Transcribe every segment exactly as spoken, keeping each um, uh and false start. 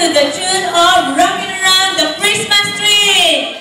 to the tune of Rocking Around the Christmas Tree.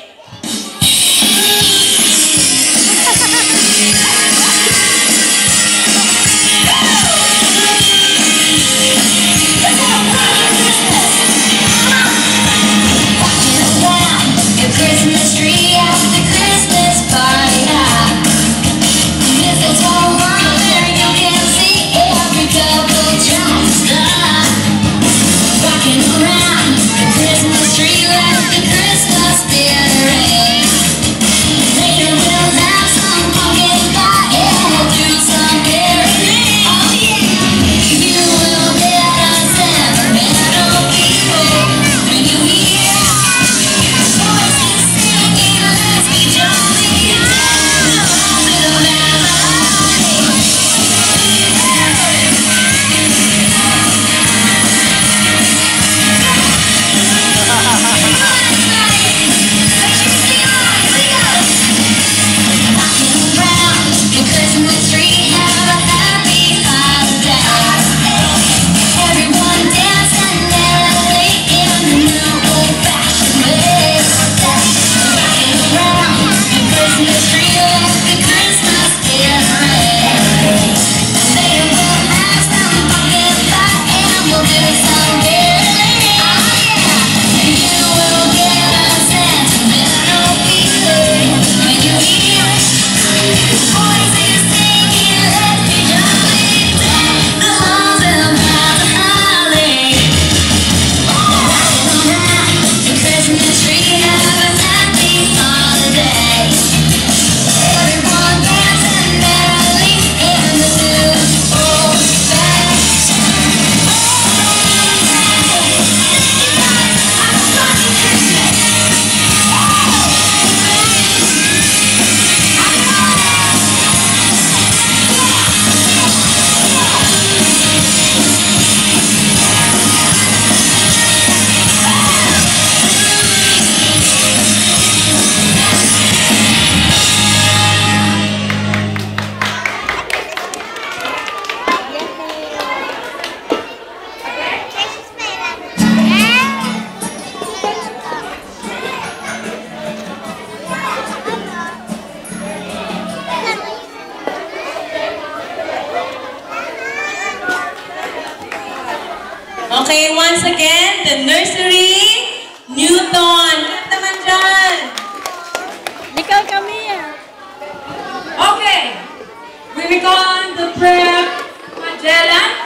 Christmas tree at the Christmas party hop. Mistletoe on there, you can see every couple tries to stop. Rocking around the Christmas tree like the Christmas dinner is. Later we'll have some pumpkin pie and we'll do some caroling. Oh yeah, you will get a sentimental feeling when you hear voices singing, let's be jolly, dance with a melody. Rocking around the Christmas tree, have a happy holiday. Everyone dancing merrily in the new old-fashioned way. Rocking around the Christmas tree like the Christmas dinner is. Later we'll have some pumpkin pie and we'll do some caroling. Oh yeah, and you will get a sentimental feeling when you hear voices singing, let's be jolly, deck the halls and have a holly. Rocking around the Christmas tree, have a happy holiday. Everyone dancing merrily in the new old-fashioned Okay, once again, the nursery, Newton. Kat naman dyan. Ikaw kami ah. Okay, we begin the prayer, Magellan.